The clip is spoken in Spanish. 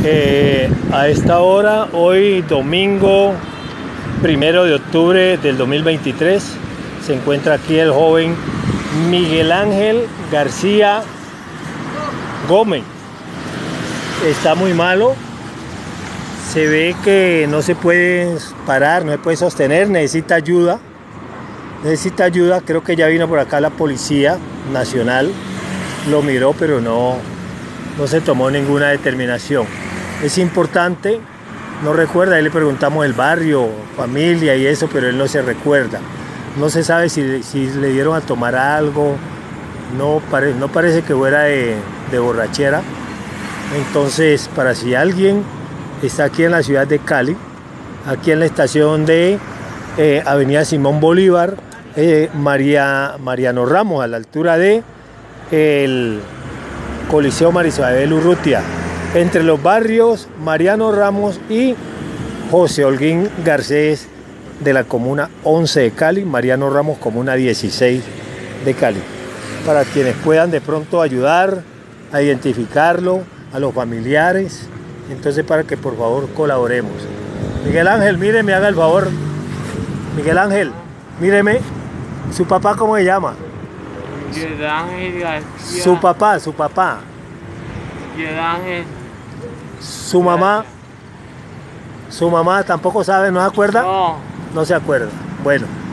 A esta hora, hoy domingo 1 de octubre del 2023, se encuentra aquí el joven Miguel Ángel García Gómez. Está muy malo, se ve que no se puede parar, no se puede sostener, necesita ayuda, creo que ya vino por acá la Policía Nacional, lo miró pero no se tomó ninguna determinación. Es importante, no recuerda, ahí le preguntamos el barrio, familia y eso, pero él no se recuerda. No se sabe si le dieron a tomar algo, no parece que fuera de borrachera. Entonces, para si alguien está aquí en la ciudad de Cali, aquí en la estación de Avenida Simón Bolívar, Mariano Ramos, a la altura de el Coliseo María Isabel Urrutia, entre los barrios Mariano Ramos y José Holguín Garcés de la comuna 11 de Cali, Mariano Ramos comuna 16 de Cali, para quienes puedan de pronto ayudar a identificarlo, a los familiares, entonces para que por favor colaboremos. Miguel Ángel, míreme, haga el favor. Miguel Ángel, míreme, ¿su papá cómo se llama? Miguel Ángel García. Su papá. Miguel Ángel. Su mamá tampoco sabe, ¿no se acuerda? No. No se acuerda. Bueno.